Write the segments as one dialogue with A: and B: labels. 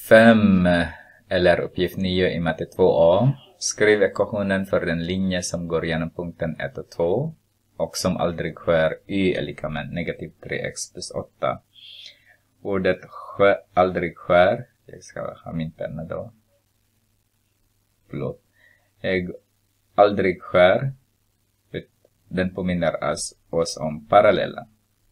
A: 5 eller uppgift 9 i matte 2a. Skriv ekvationen för den linje som går genom punkten 1 och 2 och som aldrig skär y är lika med negativ 3x plus 8. Ordet aldrig skär, jag ska ha min penna då. Förlåt. Aldrig skär, den påminner oss om parallella.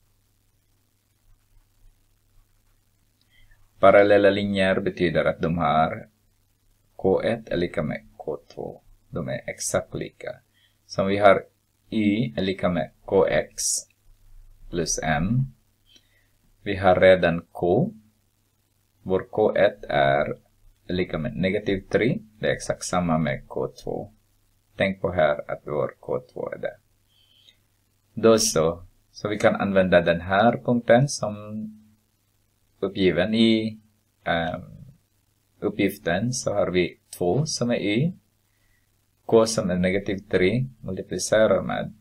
A: Parallella linjer betyder att de har K1 är lika med K2. De är exakt lika. Som vi har y är lika med Kx plus m. Vi har redan K. Vår K1 är lika med negativ 3. Det är exakt samma med K2. Tänk på här att vår K2 är där. Då så vi kan använda den här punkten som uppgiven i uppgiften. Så har vi 2 som är y. K som är negativ 3 multiplicerar med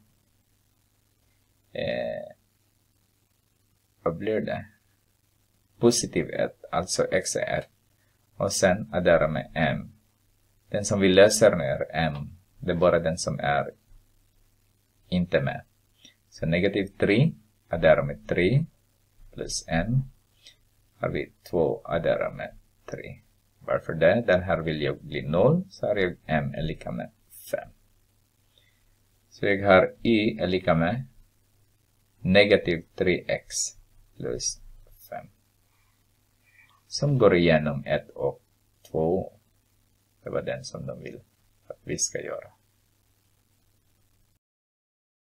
A: vad blir det? Positiv 1, alltså x är 1. Och sen addera med m. Den som vi löser ner m, det är bara den som är inte med. Så negativ 3 addera med 3 plus m. Har vi 2 addera med 3. Varför det? Den här vill jag bli 0. Så har jag m är lika med 5. Så jag har y är lika med negativ 3x plus 5. Som går igenom 1 och 2. Det var den som de vill att vi ska göra.